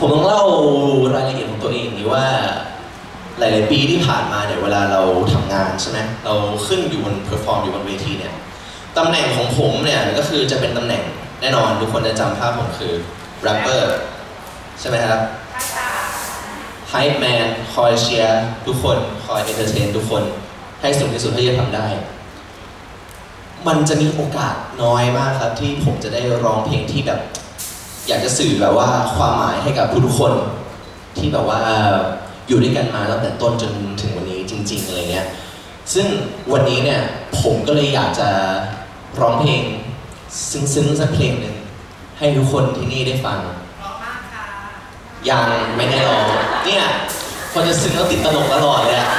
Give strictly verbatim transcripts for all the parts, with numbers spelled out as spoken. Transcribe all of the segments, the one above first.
ผมต้องเล่ารายละเอียดของตัวเองนี้ว่าหลายๆปีที่ผ่านมาเนี่ยเวลาเราทำงานใช่ไหมเราขึ้นอยู่บนเพอร์ฟอร์มอยู่บนเวทีเนี่ยตำแหน่งของผมเนี่ยก็คือจะเป็นตำแหน่งแน่นอนทุกคนจะจำภาพผมคือแรปเปอร์ใช่ไหมครับไฮป์แมนคอยเชียร์ทุกคนคอยเอนเตอร์เทนทุกคนให้สุดที่สุดที่จะทำได้มันจะมีโอกาสน้อยมากครับที่ผมจะได้ร้องเพลงที่แบบอยากจะสื่อแบบว่าความหมายให้กับทุกคนที่แบบว่าอยู่ด้วยกันมาตั้งแต่ต้นจนถึงวันนี้จริงๆอะไรเงี้ยซึ่งวันนี้เนี่ยผมก็เลยอยากจะร้องเพลงซึ้งๆสักเพลงหนึ่งให้ทุกคนที่นี่ได้ฟังร้องมากค่ะยังไม่ได้ร้องเนี่ยพอจะซึ้งแล้วติดตลกตลอดเลยอะ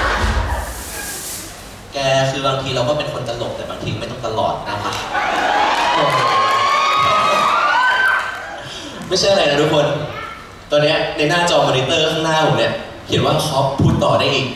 แกคือบางทีเราก็เป็นคนตลกแต่บางทีไม่ต้องตลอดนะครับไม่ใช่อะไรนะทุกคนตอนนี้ในหน้าจอมอนิเตอร์ข้างหน้าผมเนี่ยเขียนว่าคอปพูดต่อได้อีก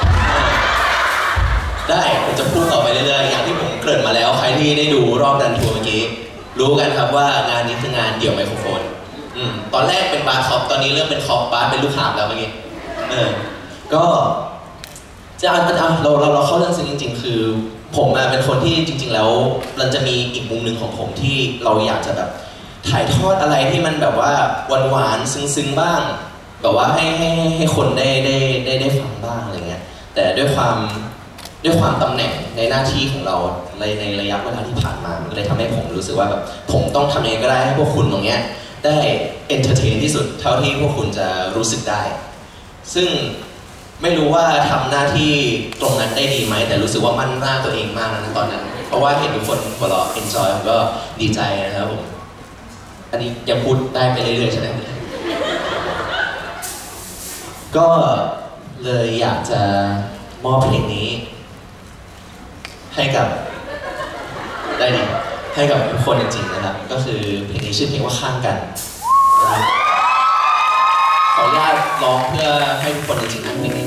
ได้ผมจะพูดต่อไปเรื่อยๆอย่างที่ผมเกริ่นมาแล้วใครที่ได้ดูรอบดันทัวร์เมื่อกี้รู้กันครับว่างานนี้คืองานเดี่ยวไมโครโฟนอืมตอนแรกเป็นบาร์คอปตอนนี้เริ่มเป็นคอปบาร์เป็นลูกหาบแล้วเมื่อกี้เออก็จะเอาเราเราเราเข้าเรื่องจริงๆคือผมเป็นคนที่จริงๆแล้วมันจะมีอีกมุมหนึ่งของผมที่เราอยากจะแบบถ่ายทอดอะไรที่มันแบบว่าหวานๆซึ้งๆบ้างแบบว่าให้ให้ให้คนได้ได้ได้ได้ฟังบ้างอะไรเงี้ยแต่ด้วยความด้วยความตำแหน่งในหน้าที่ของเราในในระยะเวลาที่ผ่านมามันก็เลยทำให้ผมรู้สึกว่าแบบผมต้องทำยังไงก็ได้ให้พวกคุณตรงเนี้ยได้เอนเตอร์เทนที่สุดเท่าที่พวกคุณจะรู้สึกได้ซึ่งไม่รู้ว่าทำหน้าที่ตรงนั้นได้ดีไหมแต่รู้สึกว่ามั่นหน้าตัวเองมากนะตอนนั้นเพราะว่าเห็นทุกคนหัวเราะเอนจอยผมก็ดีใจนะครับผมอันนี้ยังพูดได้ไปเรื่อยๆใช่ไหมก็เลยอยากจะมอบเพลงนี้ให้กับได้ดิให้กับทุกคนจริงๆนะครับก็คือเพลงนี้ชื่อเพลงว่าข้างกันขออนุญาตร้องเพื่อให้ทุกคนจริงๆนะเพลงนี้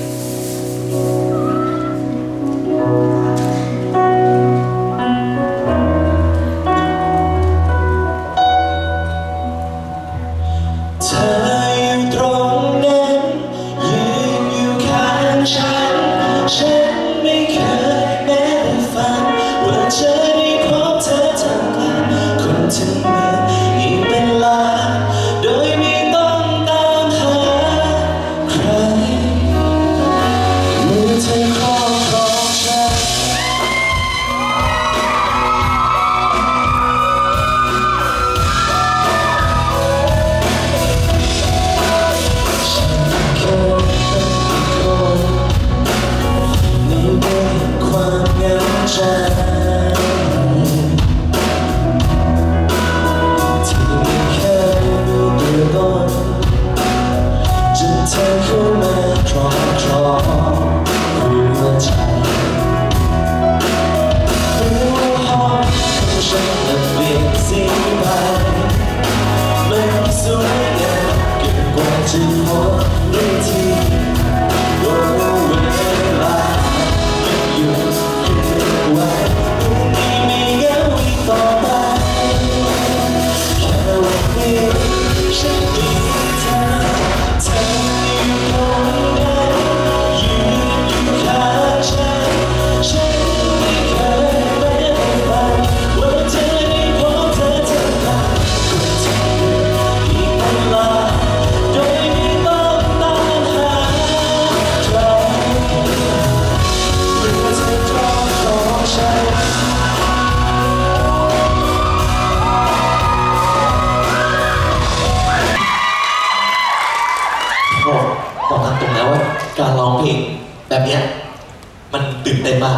บอกตามตรงแล้วว่าการร้องเพลงแบบนี้มันตื่นเต้นมาก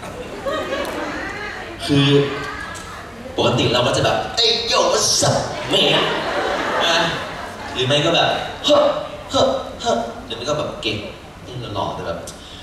คือปกติเราก็จะแบบเอ้ยโย่สับไม่อะนะหรือไม่ก็แบบเฮ้อเฮ้อเฮ้อหรือไม่ก็แบบเก่งนี่หล่อแต่แบบ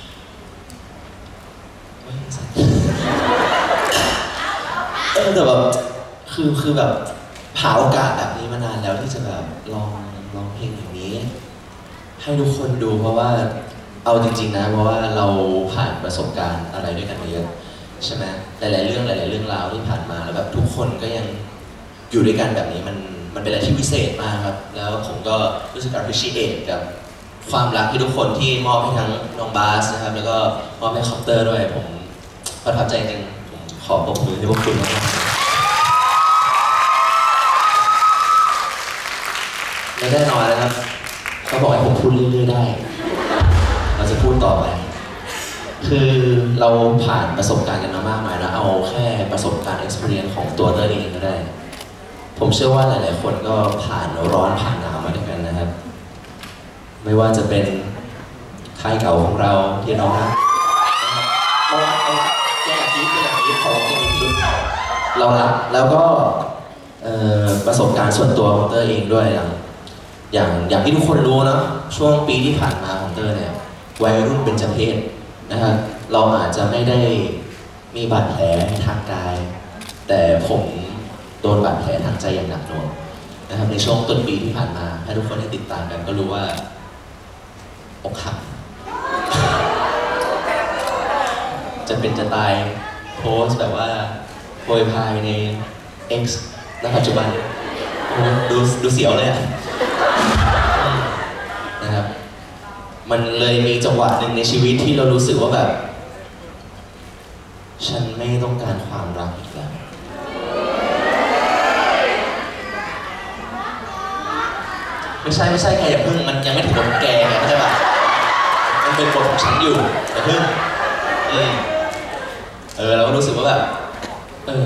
เออแต่แบบคือคือแบบหาโอกาสแบบนี้มานานแล้วที่จะแบบลองลองเพลงอย่างนี้ให้ทุกคนดูเพราะว่าเอาจริงๆนะเพราะว่าเราผ่านประสบการณ์อะไรด้วยกันมาเยอะใช่ไหมหลายๆเรื่องหลายๆเรื่องราวที่ผ่านมาแล้วแบบทุกคนก็ยังอยู่ด้วยกันแบบนี้มันมันเป็นอะไรที่พิเศษมากครับแล้วผมก็รู้สึก appreciate กับความรักที่ทุกคนที่มอบให้ทั้งน้องบาสนะครับแล้วก็มอบให้คอปเตอร์ด้วยผมประทับใจจริงผมขอปรบมือให้พวกคุณมากและแน่นอนนะครับเขาบอกให้ผมพูดเรื่อยๆได้เราจะพูดต่อไปคือเราผ่านประสบการณ์กันมามากมายแล้วเอาแค่ประสบการณ์ experience ของตัวเตอร์เองก็ได้ผมเชื่อว่าหลายๆคนก็ผ่านร้อนผ่านหนาวมาด้วยกันนะครับไม่ว่าจะเป็นค่ายเก่าของเราที่เรารักเรารักเราแก้จี๊ดแก้จี๊ดของเราเองเรารักแล้วก็ประสบการณ์ส่วนตัวของเตอร์เองด้วยอย่างอย่างอย่างที่ทุกคนรู้นะช่วงปีที่ผ่านมาของเตอร์เนี่ยวัยรุ่นเบญจเพสนะครับเราอาจจะไม่ได้มีบาดแผลทางกายแต่ผมโดนบาดแผลทางใจอย่างหนักหน่วงนะครับในช่วงต้นปีที่ผ่านมาถ้าทุกคนได้ติดตามกันก็รู้ว่าอกหักจะเป็นจะตายโพสแบบว่าโพยพายใน X ณปัจจุบันดูดูเสียวเลยอะนะครับมันเลยมีจังหวะหนึ่งในชีวิตที่เรารู้สึกว่าแบบฉันไม่ต้องการความรักอีกแล้วไม่ใช่ไม่ใช่แกอย่าพึ่งมันยังไม่ถึงบทแกไงเข้าใจป่ะมันเป็นบทของฉันอยู่อย่าพึ่งอืมเออเราก็รู้สึกว่าแบบเออ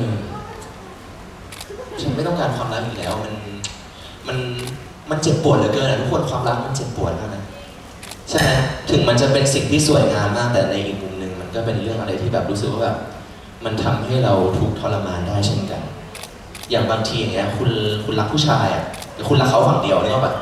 ฉันไม่ต้องการความรักอีกแล้วมันมันมันเจ็บปวดเหลือเกินอะทุกคนความรักมันเจ็บปวดมากนะใช่ไหมถึงมันจะเป็นสิ่งที่สวยงามมากแต่ในอีกมุมหนึ่งมันก็เป็นเรื่องอะไรที่แบบรู้สึกว่าแบบมันทำให้เราทุกข์ทรมานได้เช่นกันอย่างบางทีอย่างเงี้ยคุณคุณรักผู้ชายอ่ะแต่คุณรักเขาฝั่งเดียวนึกออกปะ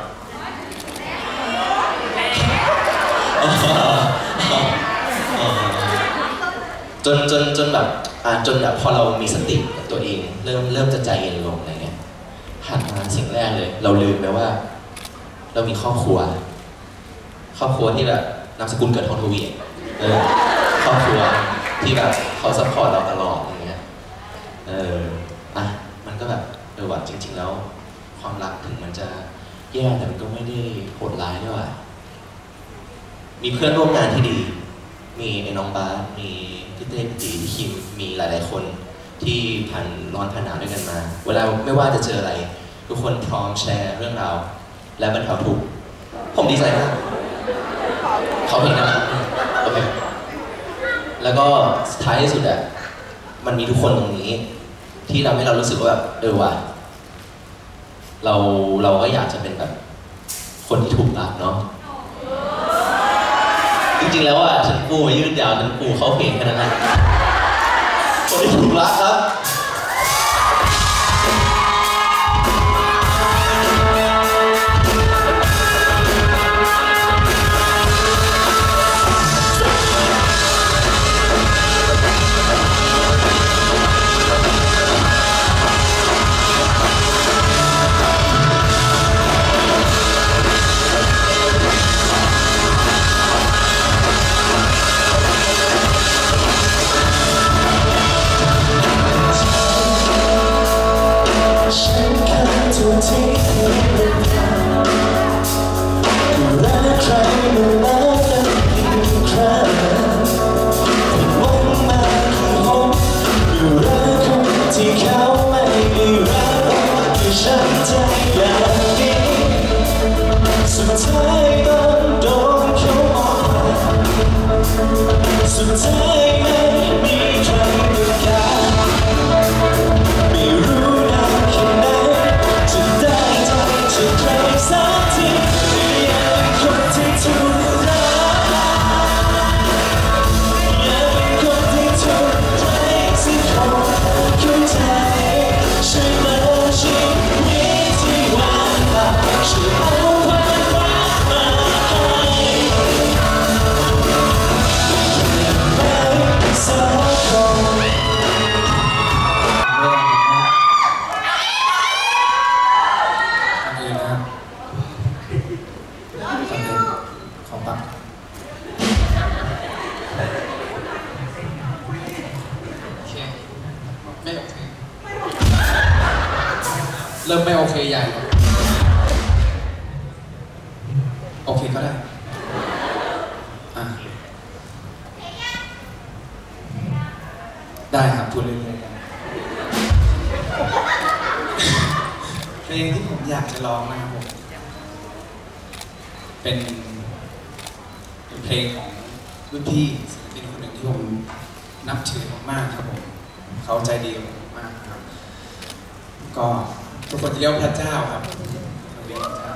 จนจนจนแบบอ่าจนแบบพอเรามีสติกับตัวเองเริ่มเริ่มจะใจเย็นลงอะไรเงี้ยหันมาสิ่งแรกเลยเราลืมไปว่าเรามีครอบครัวครอบครัวที่แบบนามสกุลเกิดทองทวีเออครอบครัวที่แบบเขาซัพพอร์ตเราตลอดอย่างเงี้ยเอออ่ะมันก็แบบเออว่าจริงๆแล้วความรักถึงมันจะแย่แต่มันก็ไม่ได้โหดร้ายด้วยว่ามีเพื่อนร่วมงานที่ดีมีไอ้น้องบาสมีพี่เต้พี่ตีพี่คิมมีหลายๆคนที่ผ่านร้อนผ่านหนาวด้วยกันมาเวลาไม่ว่าจะเจออะไรทุกคนพร้อมแชร์เรื่องราวและบรรเทาทุกข์ผมดีใจมากเขาเพลงนั้นโอเคแล้วก็ท้ายที่สุดอะมันมีทุกคนตรงนี้ที่ทำให้เรารู้สึกว่าแบบเออว่ะเราเราก็อยากจะเป็นแบบคนที่ถูกรักเนาะจริงๆแล้วอ่ะฉันปูมายืดยาวฉันปูเข้าเพลงแค่นั้นแหละคนที่ถูกรักครับเริ่มไม่โอเคใหญ่โอเคก็ได้อ่ะได้ครับพูดเรื่อยๆกันเพลงที่ผมอยากจะร้องนะครับผมเป็นเป็นเพลงของรุ่นพี่ศิลปินคนหนึ่งที่ผมนับถือมากๆครับผมเขาใจดีกับผมมากครับก็ทุกคนจะเรียกพระเจ้าครับเรียกพระเจ้า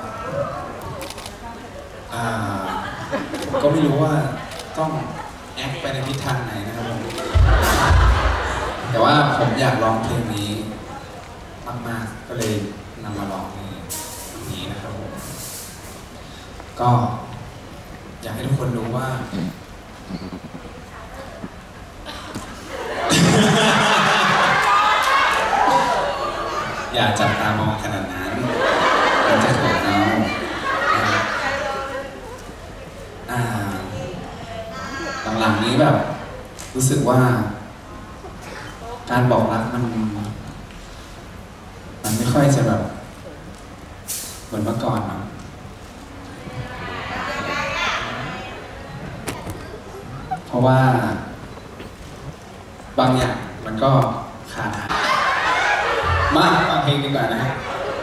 อ่าก็ไม่รู้ว่าต้องแอคไปในทิศทางไหนนะครับผมแต่ว่าผมอยากร้องเพลงนี้มากๆก็เลยนำมาร้องในนี้นะครับผมก็อยากให้ทุกคนรู้ว่าอย่าจับตามองขนาดนั้นมันจะเกิดเอาอ่าหลังๆนี้แบบรู้สึกว่าการบอกรักมันมันไม่ค่อยจะแบบเหมือนเมื่อก่อนเนาะเพราะว่าบางอย่างมันก็ขาดหายมาฟังเพลงดีกว่านะฮะ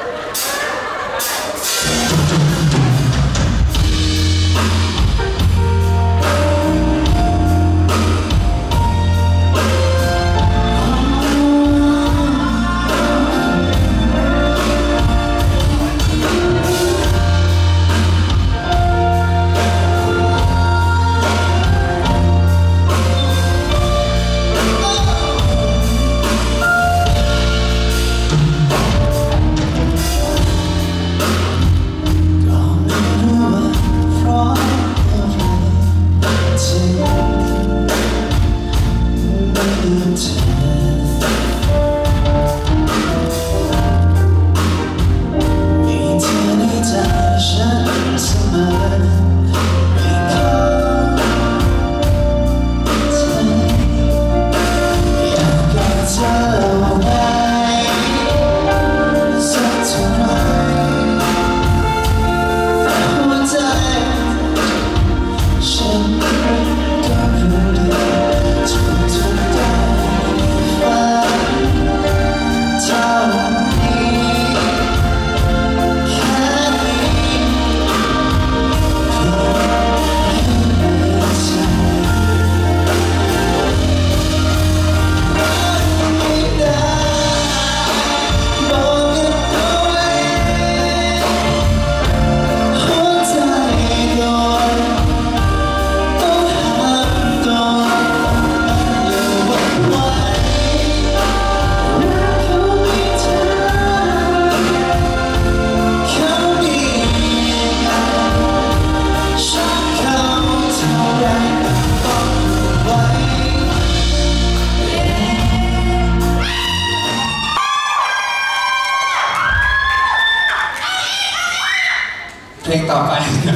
เพลงต่อไป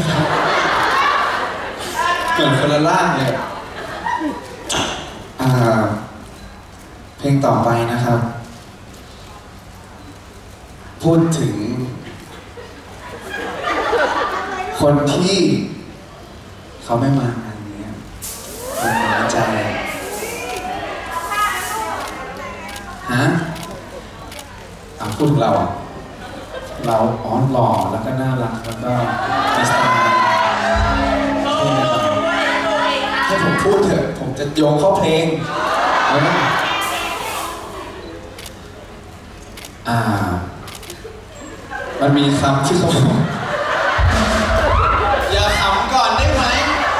เกิดคนละล่างเลยอ่าเพลงต่อไปนะครับพูดถึงคนที่เขาไม่มางานนี้คนน้อยใจฮะอ่ะพูดถึงเราอ่ะเราอ๋อหล่อแล้วก็น่ารักแล้วก็มีสไตล์ให้ผมพูดเถอะผมจะโยงเข้าเพลงอ่ามันมีคำที่เขาบอกอย่าขำก่อนได้ไหม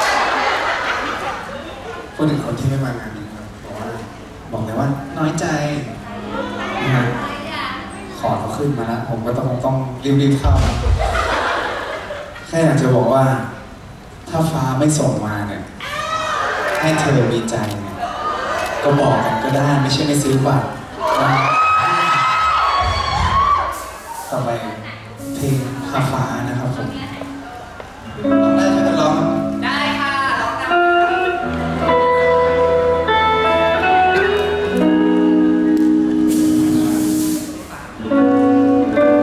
พูดถึงคนที่ไม่มางานนี้ครับบอกว่าบอกเลยว่าน้อยใจนะขอเขาขึ้นมาแล้วผมก็ต้องต้องรีบๆเข้าแค่อยากจะบอกว่าถ้าฟ้าไม่ส่งมาเนี่ยให้เธอมีใจเนี่ยก็บอกกันก็ได้ไม่ใช่ไม่ซื้อบัตรต่อไปเพลงฟ้าฟ้านะครับผมได้ไหมร้องได้ค่ะร้องได้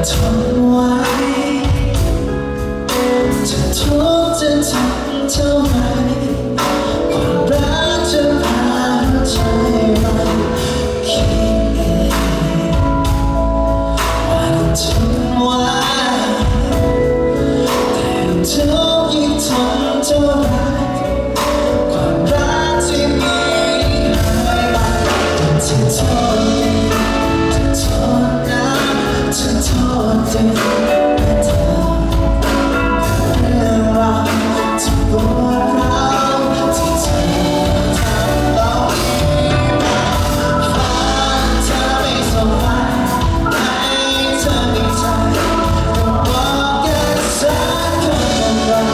ทนไว้จะทุกข์จะทนเท่าไรความรักจะพาหัวใจเราคิดเองว่าจะทนไว้แต่ทุกข์ยิ่งทนเท่าไรความรักที่มีหายไปจะทนจะทนนะจะทนจะไม่ทำเรื่องราวที่ปวดร้าวที่เธอทำต้องฝันเธอไม่สมหวังให้เธอมีใจบอกกันสักคำว่า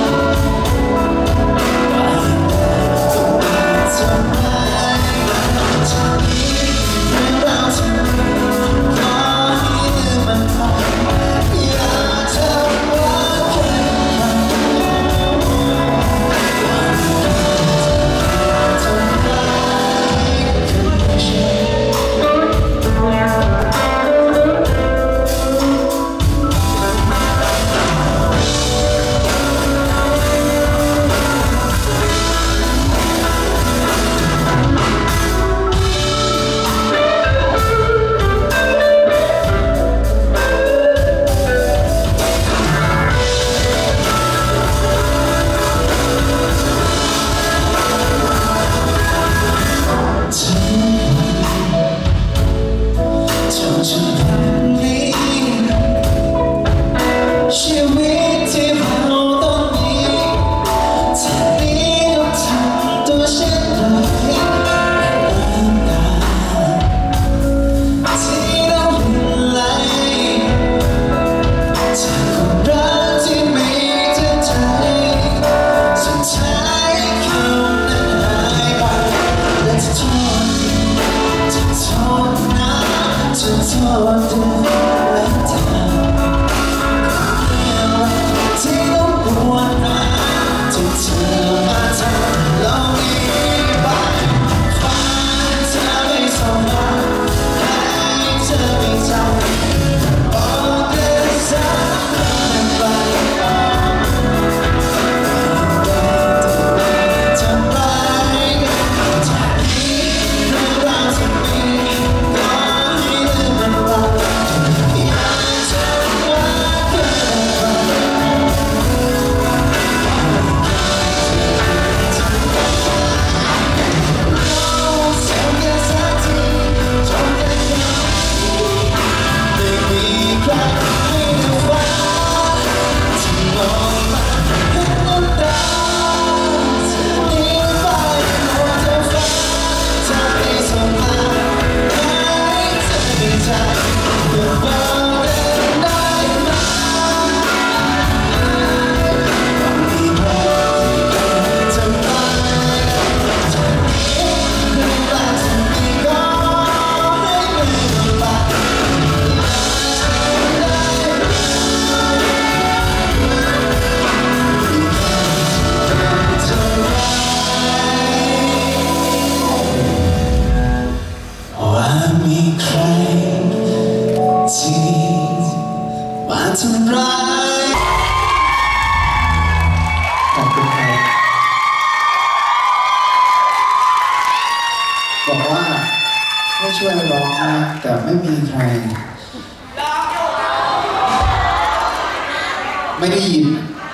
ทำไมจะมีเรื่องราวที่ขอให้ลืมมันไปอย่าทำว่าแค่ทำไมคือไม่ใช่ชีวิตที่เราต้องมีจากนี้ต้องทำตัวเช่นไรน้ำตาที่ต้องหลั่งไหลจากความรักที่มีเธอใจสุดท้ายคำนั้นหายไปและจะโทษจะโทษนะจะโทษเธอและเธอที่ต้องปวดร้าวที่เธอมาทำเราอีกไปฝันเธอไม่สมหวังให้เธอมีใจบอกกันสักคำว่าทำไมจากนี้เรื่องราวที่มีขอให้ลืมมันไปอย่าทำว่าแค่ว่ามีใครที่มาทำร้ายขอบคุณครับบอกว่าให้ช่วยร้องนะแต่ไม่มีใครไม่ได้ยิน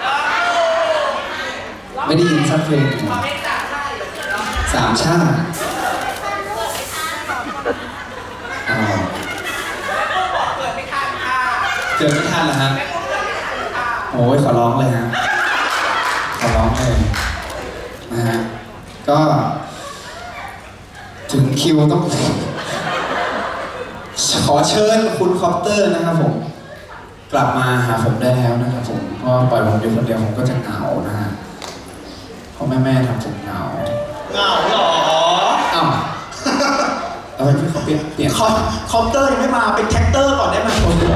ไม่ได้ยินสักเพลงสามชาติเจอไม่ทันเหรอฮะโอ้ยขอร้องเลยฮะขอร้องเลยนะฮะก็ถึงคิวต้องขอเชิญคุณคอปเตอร์นะครับผมกลับมาหาผมได้แล้วนะครับผมเพราะปล่อยผมอยู่คนเดียวผมก็จะเหงานะฮะเพราะแม่แม่ทำผมเหงาเหงาเหรออ้าวเอาไปพี่เขาเปลี่ยนเปลี่ยนคอปเตอร์ยังไม่มาเป็นแท็กเตอร์ก่อนได้ไหม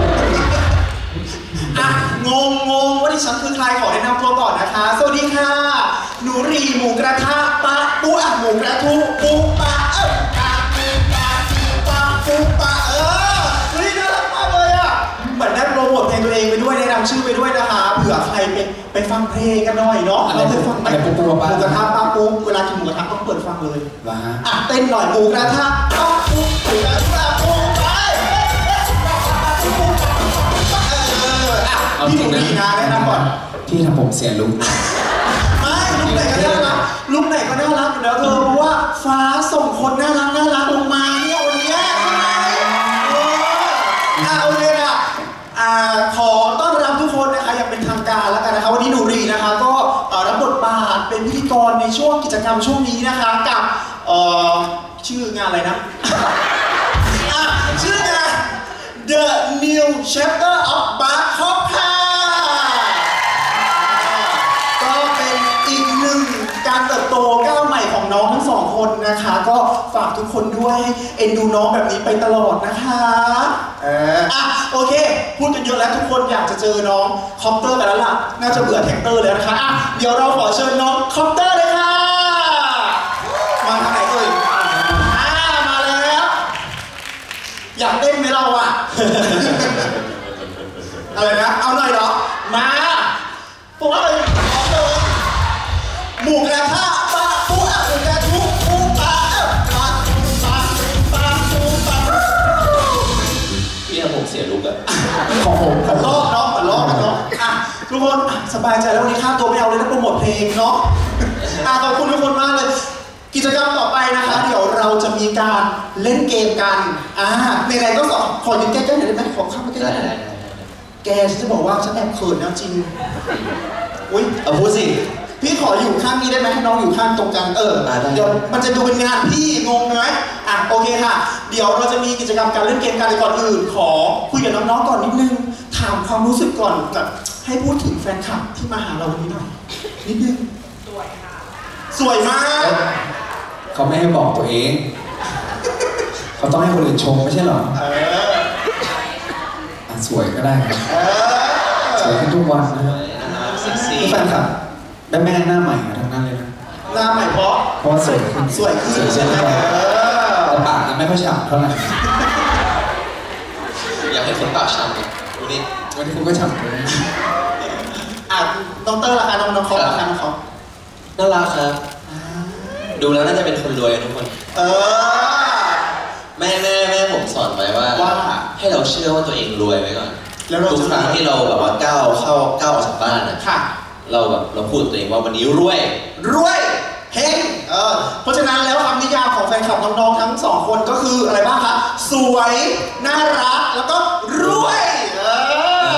อ่ะงงงงว่าดิฉันคือใครขอแนะนำตัวก่อนนะคะสวัสดีค่ะหนูรีหมูกระทะปะปูอ่ะหมูกระทุปูปะเออปะปูปะปูปะปูปะเออเฮ้ยน่ารักมากเลยอ่ะเหมือนได้ไปฟังเพลงกันหน่อยเนาะอะไรเราเคยฟังไหมอะไรปุ๊บปุ๊บหปั๊บมูกระทะป้าปุ๊บเวลากินหมูกระทะต้องเปิดฟังเลยวะฮะอ่ะเต้นหน่อยหมูกระทะป้าปุ๊บหมูกระทะปุ๊บไปพี่หนูดีนะแนะนำก่อนพี่ทำผมเสียลุกไม่ลุกไหนก็น่ารักลุกไหนก็น่ารักอยู่แล้วเธอเพราะว่าฟ้าส่งคนน่ารักน่ารักลงมาเนี่ยวันนี้ใช่ไหมเอออ่ะโอเคนะอ่าขอต้อนรับทุกคนนะคะอย่างเป็นทางการแล้วกันนะคะวันนี้หนูรีนะคะก็เอ่อรับบทบาทเป็นพิธีกรในช่วงกิจกรรมช่วงนี้นะคะกับเอ่อชื่องานอะไรนะ อ่ะชื่องาน The New Chapter of Bangkok ค่ะก็เป็นอีกหนึ่งการเติบโตก้าวใหม่ของน้องทั้งสองคนนะคะ ก็ฝากทุกคนด้วยให้เอ็นดูน้องแบบนี้ไปตลอดนะคะเอออ่ะโอเค พูดกันเยอะแล้วทุกคนอยากจะเจอน้องคอปเตอร์กันแล้วล่ะน่าจะเบื่อแท็กเตอร์แล้วนะคะอ่ะเดี๋ยวเราขอเชิญน้องคอปเตอร์เลยค่ะมาทางไหนเอ่ยอ่ามาแล้ว อยากเต้นไหมเราอ่ะ อะไรนะ เอาหน่อยเหรอ มาผมว่าเลยขอเลยหมูกระทะปลาปูอ่ะหมูกระทุกปูปลาเอ้าปลาปูปลาปลาปูปลาพี่ทำผมเสียลุกอะของผมมันลอกเนาะมันลอกกันเนาะอ่ะทุกคนอ่ะสบายใจแล้ววันนี้ค่าตัวไม่เอาเลยนะโปรโมทเพลงเนาะอ่ะขอบคุณทุกคนมากเลย กิจกรรมต่อไปนะคะ เดี๋ยวเราจะมีการเล่นเกมกันอ่าในไหนๆก็สอนขอยืนใกล้ๆหน่อยได้ไหมขอเข้ามาใกล้ๆหน่อยแกฉันจะบอกว่าฉันแอบเขินนะจริงอุ้ยเอาพูดสิพี่ขออยู่ข้างนี้ได้ไหมให้น้องอยู่ข้างตรงกลางเอออ่าได้เดี๋ยวมันจะดูเป็นงานพี่งงไหมอ่ะโอเคค่ะ เดี๋ยวเราจะมีกิจกรรมการเล่นเกมกันแต่ก่อนอื่น ขอคุยกับน้องๆก่อนนิดนึงถามความรู้สึกก่อนแบบให้พูดถึงแฟนคลับที่มาหาเราวันนี้หน่อยนิดนึงสวยค่ะสวยมากเขาไม่ให้บอกตัวเอง เขาต้องให้คนอื่นชมไม่ใช่เหรอเอออ่ะสวยก็ได้ครับเออสวยขึ้นทุกวันนะครับเซ็กซี่นี่แฟนคลับแม่แม่หน้าใหม่กันทั้งนั้นเลยนะหน้าใหม่เพราะเพราะว่าสวยขึ้นสวยขึ้นสวยใช่ขึ้นไหมทุกวันเออแต่ปากยังไม่ค่อยฉ่ำเท่าไหร่อยากให้คนปากช้ำเลยดูนี่วันนี้คุณก็ฉ่ำเลยอ่ะน้องเตอร์ล่ะคะน้องน้องเขาล่ะคะน้องเขาน่ารักครับ ดูแล้วน่าจะเป็นคนรวยกันทุกคนเออแม่แม่แม่ผมสอนไว้ว่าว่าให้เราเชื่อว่าตัวเองรวยไว้ก่อนแล้วเราทุกจะครั้งที่เราแบบว่าก้าวเข้าก้าวออกจากบ้านอ่ะค่ะเราแบบเราพูดกับตัวเองว่าวันนี้รวยรวยเฮงเออเพราะฉะนั้นแล้วคำนิยามของแฟนคลับน้องๆทั้งสองคนก็คืออะไรบ้างคะสวยน่ารักแล้วก็รวยเออ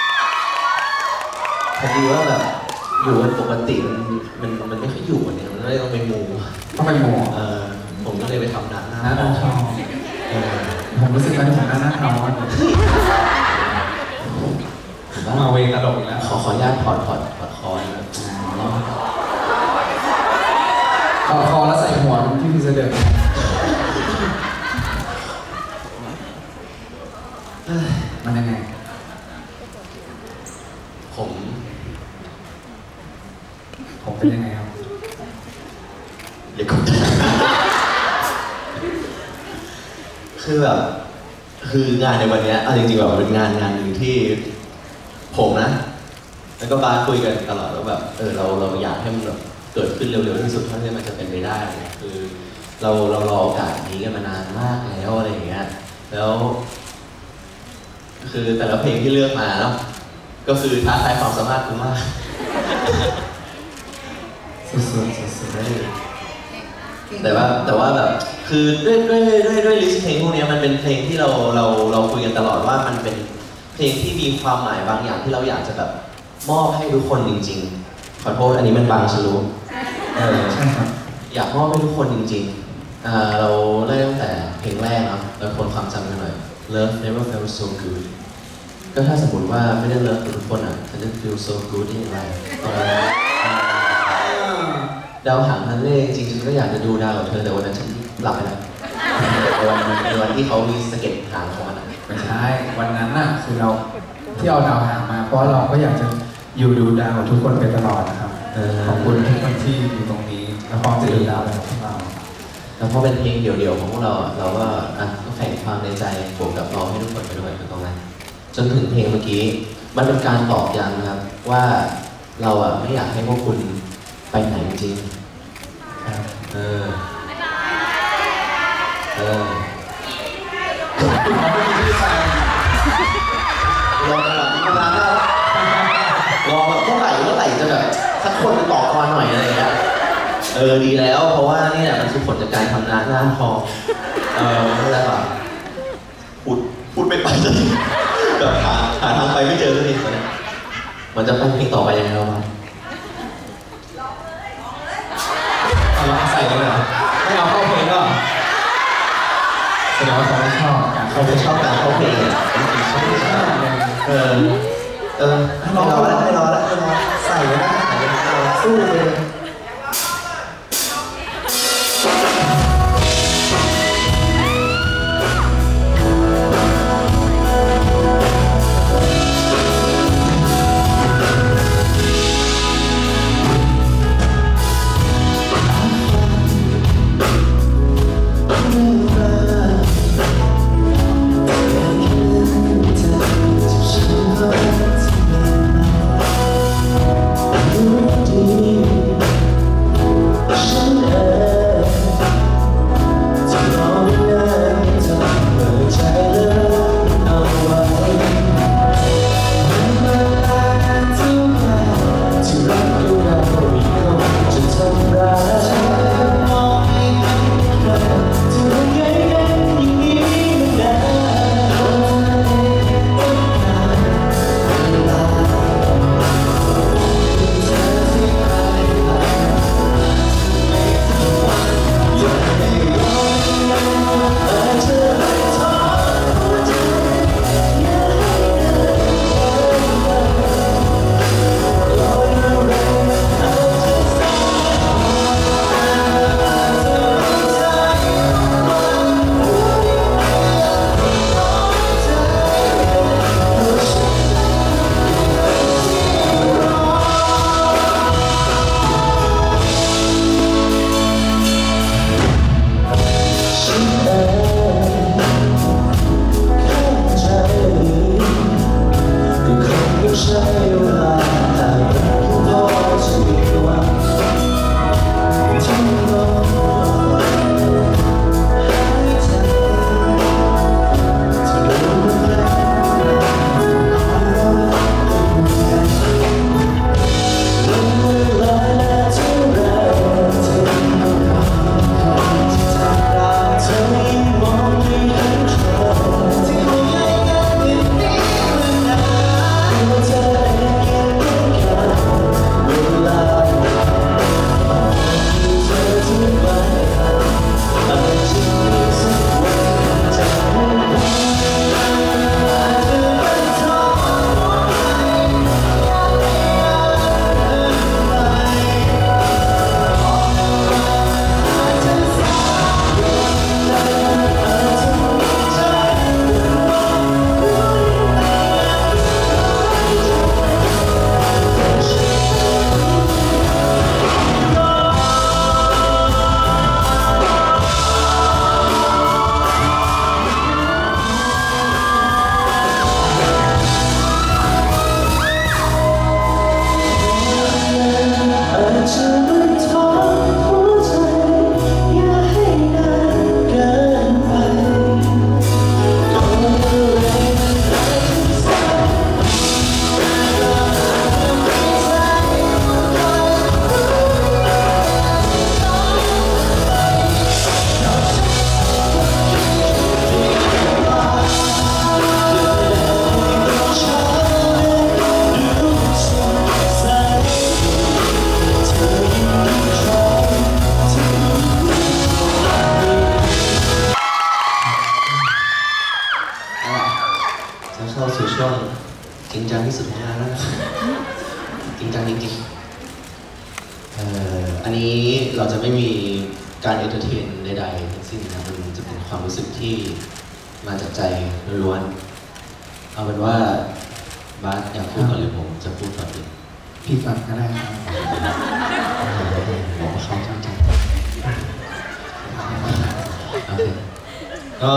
พอดีว่าแบบอยู่ปกติมันมันมันไม่ค่อยอยู่เนี่ยมันไม่เลยต้องไปมูต้องไปหมอเออผมก็เลยไปทำหน้าหน้าหน้าต้องชอบเออผมรู้สึกว่าผมหน้าหน้าเขาต้องมาเวตลกอีกแล้วขอขออนุญาตถอดถอดถอดคอนะครับขอคอแล้วใส่หัวที่พี่เสด็จมันยังไงผมผมเป็นยังไงครับเดี๋ยวก่อนคือแบบคืองานในวันนี้เอาจริงๆแบบเป็นงานงานหนึ่งที่ผมนะแล้วก็บาสคุยกันตลอดว่าแบบเออเราเราอยากให้มันแบบเกิดขึ้นเร็วๆที่สุดเท่าที่มันจะเป็นไปได้คือเราเรารอโอกาสนี้กันมานานมากแล้วอะไรอย่างเงี้ยแล้ว คือแต่ละเพลงที่เลือกมาเนาะก็คือท้าทายความสามารถกูมากสุดๆสุดแต่ว่าแต่ว่าแบบคือด้วยด้วยด้วยด้วยลิสต์เพลงพวกนี้มันเป็นเพลงที่เราเราเราคุยกันตลอดว่ามันเป็นเพลงที่มีความหมายบางอย่างที่เราอยากจะแบบมอบให้ทุกคนจริงๆขอโทษอันนี้มันบางชลุเออๆใช่ครับอยากมอบให้ทุกคนจริงๆอ่าเราเริ่มตั้งแต่เพลงแรกเนาะเราทวนความจำกันหน่อย Love never felt so good ก็ถ้าสมมติว่าไม่ได้เลิฟกับทุกคนอ่ะฉันจะ feel so good ได้อย่างไรตอนนั้นดาวหางฮันเล่จริงๆฉันก็อยากจะดูดาวกับเธอแต่วันนั้นฉันหลับไปแล้วในวันในวันที่เขามีสะเก็ดหางของมันอะไม่ใช่วันนั้นน่ะคือเราที่เอาดาวหางมาเพราะเราก็อยากจะอยู่ดูดาวกับทุกคนไปตลอดนะครับขอบคุณทุกคนที่อยู่ตรงนี้และพร้อมจะดูดาวไปกับพวกเราแล้วพอเป็นเพลงเดี่ยวๆของพวกเราอะเราก็อ่ะก็แฝงความในใจบวกกับร้องให้ทุกคนไปด้วยถูกต้องไหมจนถึงเพลงเมื่อกี้มันเป็นการตอกย้ำนะครับว่าเราอ่ะไม่อยากให้พวกคุณไปไหนจริงครับเออเออรอระดับนี้มานานแล้วรอแบบเมื่อไหร่เมื่อไหร่จะแบบสักคนจะต่อคอหน่อยอะไรอย่างเงี้ยเออดีแล้วเพราะว่านี่แหละมันคือผลจากการทำหน้าหน้าทองเออไม่ได้ป่ะพูดพูดไม่ไปเลยแบบหาหาทางไปไม่เจอสักทีเลยมันจะไปเพลงต่อไปยังไงเราบ้างเอาเราใส่เลยเหรอไม่เอาเข้าเพลงก็แสดงว่าเขาไม่ชอบการเขาไม่ชอบการเข้าเพลงอ่ะเขาไม่ชอบเออเออให้รอแล้วให้รอแล้วให้รอใส่เลยนะสู้เลยรู้ดีจังจริงๆเอ่ออันนี้เราจะไม่มีการเอนเตอร์เทนใดๆทั้งสิ้นนะมันจะเป็นความรู้สึกที่มาจากใจล้วนๆเอาเป็นว่าบาสอยากพูดก่อนหรือผมจะพูดก่อนดีพี่ฟังก็ได้ครับบอกว่าเขาจริงๆโอเคก็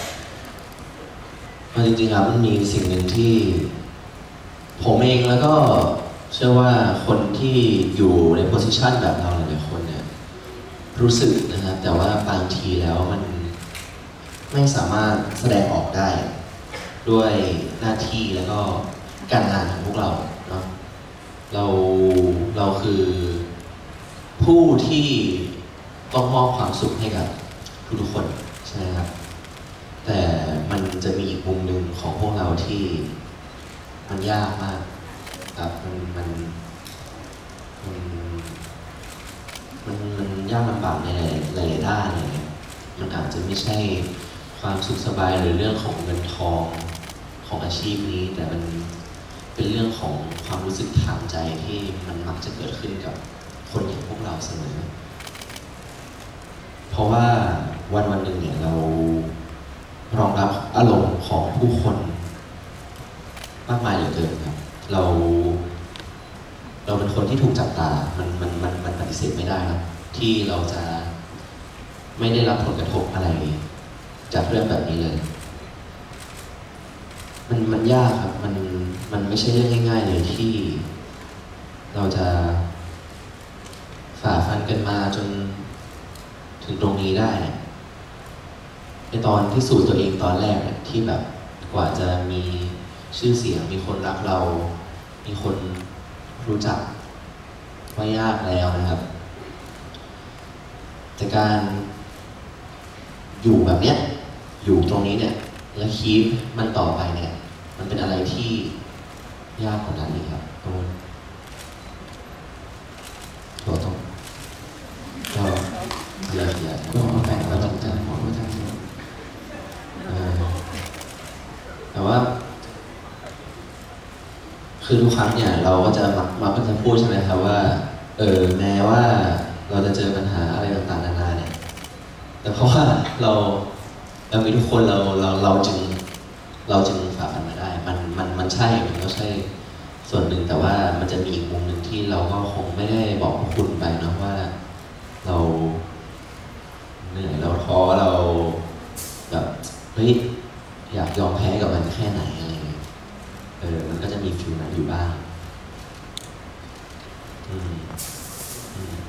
มันจริงๆครับมันมีสิ่งหนึ่งที่ผมเองแล้วก็เชื่อว่าคนที่อยู่ในโพสิชันแบบเราหลายๆคนเนี่ยรู้สึกนะครับแต่ว่าบางทีแล้วมันไม่สามารถแสดงออกได้ด้วยหน้าที่แล้วก็การงานของพวกเราเนาะเราเราคือผู้ที่ต้องมอบความสุขให้กับทุกๆคนใช่ไหมครับแต่มันจะมีอีกมุมหนึ่งของพวกเราที่มันยากมากครับมันมันมันมันมันยากลำบากในหลายๆด้านเลยมันอาจจะไม่ใช่ความสุขสบายหรือเรื่องของเงินทองของอาชีพนี้แต่มันเป็นเรื่องของความรู้สึกทางใจที่มันมักจะเกิดขึ้นกับคนอย่างพวกเราเสมอเพราะว่าวันวันหนึ่งเนี่ยเรารองรับอารมณ์ของผู้คนมากมายเหลือเกินครับเราเราเป็นคนที่ถูกจับตา มันมันมันมันปฏิเสธไม่ได้ครับที่เราจะไม่ได้รับผลกระทบอะไรจากเรื่องแบบนี้เลย มันมันยากครับมันมันไม่ใช่เรื่องง่ายๆเลยที่เราจะฝ่าฟันกันมาจนถึงตรงนี้ได้ในตอนที่สู่ตัวเองตอนแรกเนี่ยที่แบบกว่าจะมีชื่อเสียงมีคนรักเรา มีคนรู้จักว่ายากแล้วนะครับแต่การอยู่แบบเนี้ยอยู่ตรงนี้เนี่ยแล้วคีปมันต่อไปเนี่ยมันเป็นอะไรที่ยากกว่านั้นอีกครับตรงตัวตรงก็เยอะแยะก็แต่งแล้วจริงจังหมดว่าจริงแต่ว่าคือทุกครั้งเนี่ยเราก็จะมักมักจะพูดใช่ไหมครับว่าเออแม้ว่าเราจะเจอปัญหาอะไรต่างๆนานาเนี่ยแต่เพราะว่าเราเรามีทุกคนเราเราเราจึงเราจึงฝ่าฟันมาได้มันมันมันใช่มันก็ใช่ส่วนหนึ่งแต่ว่ามันจะมีอีกมุมหนึ่งที่เราก็คงไม่ได้บอกคุณไปเนาะว่าเราเหนื่อยเราท้อเราแบบเฮ้ยอยากยอมแพ้กับมันแค่ไหนอะไรเงี้ยเออมันก็จะมีฟิลนั้นอยู่บ้างอืมอืม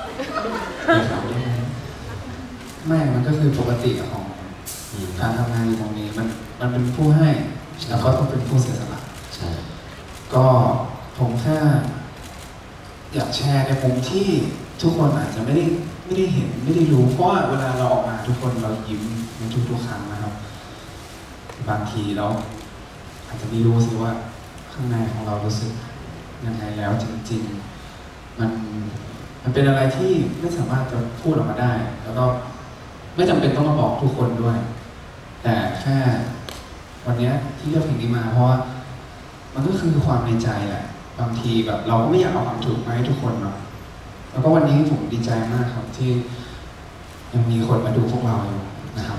ไม่มันก็คือปกติของการทำงานอยู่ตรงนี้มันมันเป็นผู้ให้แล้วก็ต้องเป็นผู้เสียสละใช่ก็ผมแค่อยากแชร์ในมุมที่ทุกคนอาจจะไม่ได้ไม่ได้เห็นไม่ได้รู้เพราะว่าเวลาเราออกมาทุกคนเรายิ้มในทุกๆครั้งนะครับบางทีเราอาจจะไม่รู้สิว่าข้างในของเรารู้สึกยังไงแล้วจริงๆมันมันเป็นอะไรที่ไม่สามารถจะพูดออกมาได้แล้วก็ไม่จำเป็นต้องมาบอกทุกคนด้วยแต่แค่วันนี้ที่เลือกเพลงนี้มาเพราะว่ามันก็คือความในใจแหละบางทีแบบเราก็ไม่อยากเอาความถูกมาให้ทุกคนเนาะแล้วก็วันนี้ผมดีใจมากครับที่ยังมีคนมาดูพวกเราอยู่นะครับ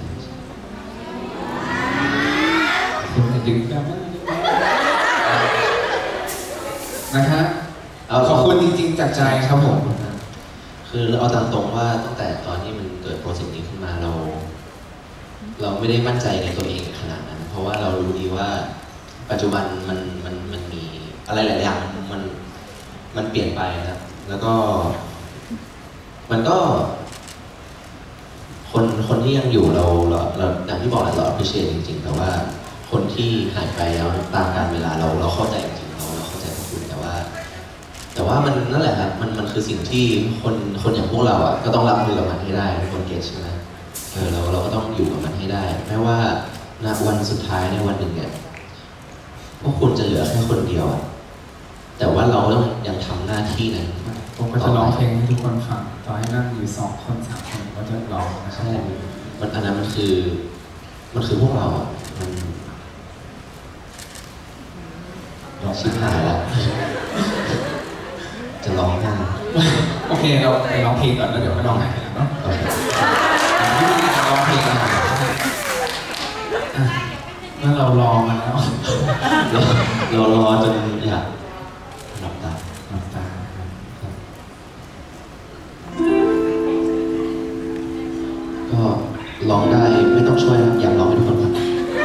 คุณจะดึงแบบนั้นนะครับขอบคุณจริงๆจากใจครับผมคือเอาตามตรงว่าตั้งแต่ตอนที่มันเกิดโปรเจกต์นี้ขึ้นมาเรา เราไม่ได้มั่นใจในตัวเองขนาดนั้นเพราะว่าเรารู้ดีว่าปัจจุบันมันมันมันมีอะไรหลายอย่างมันมันเปลี่ยนไปนะแล้วก็มันก็คนคนที่ยังอยู่เราเราเราอย่างที่บอกเรา appreciate จริงๆแต่ว่าคนที่หายไปแล้วตามกาลเวลาเราเราเข้าใจจริงๆเราเราเข้าใจพวกคุณแต่ว่าแต่ว่ามันนั่นแหละครับมันมันคือสิ่งที่คนคนอย่างพวกเราอ่ะก็ต้องรับมือกับมันให้ได้ทุกคนเก็ตใช่ไหมเออเราเราก็ต้องอยู่กับมันให้ได้แม้ว่าณวันสุดท้ายในวันหนึ่งเนี่ยพวกคุณจะเหลือแค่คนเดียวแต่ว่าเราต้องยังทำหน้าที่นั้นผมก็จะร้องเพลงให้ทุกคนฟังต่อให้นั่งอยู่สองคนสามคนก็จะร้องนะครับใช่มันอันนั้นมันคือมันคือพวกเราอ่ะมันร้องชิบหายแล้วเคเราไปร้องเพลงก่อนแล้วเดี๋ยวไปร้องไห้กันเนาะร้องเพลงกันแล้วเรารอมาแล้วเรารอจนอยากหลับตาหลับตาก็ร้องได้ไม่ต้องช่วยครับอยากร้องให้ทุกคนฟัง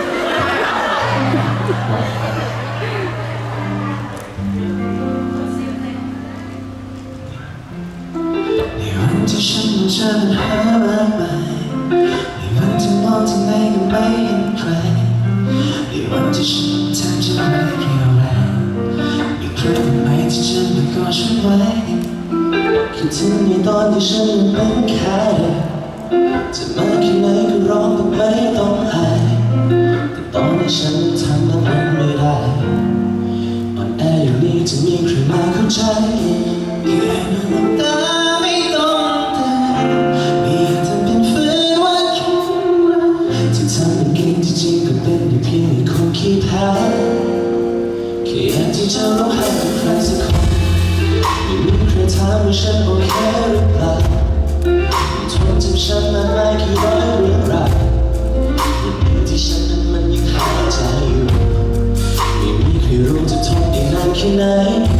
ในวันที่ฉันเจอปัญหามากมายในวันที่มองที่ไหนก็ไม่เห็นใครในวันที่ฉันแทบจะไม่เรียวแรงมีใครไหมที่จะมากอดฉันไว้คิดถึงในตอนที่ฉันเป็นแค่จะมาแค่ไหนก็ร้องแต่ไม่ต้องอายแต่ตอนนี้ฉันทำแบบนั้นไม่ได้อ่อนแออย่างนี้จะมีใครมาเข้าใจแค่น้ำตาไม่ต้องเตือนมีเธอเป็นฝืนว่าฉันรักที่ทำเป็นเก่งที่จริงก็เป็นได้เพียงคนขี้แพ้แค่อยากที่จะร้องไห้กับใครสักคนไม่มีใครถามว่าฉันโอเคหรือเปล่าทนจนฉันมันไม่กี่ร้อยเรื่องราววันนี้ที่ฉันนั้นมันยังหายใจอยู่ไม่มีใครรู้จะทนได้นานแค่ไหน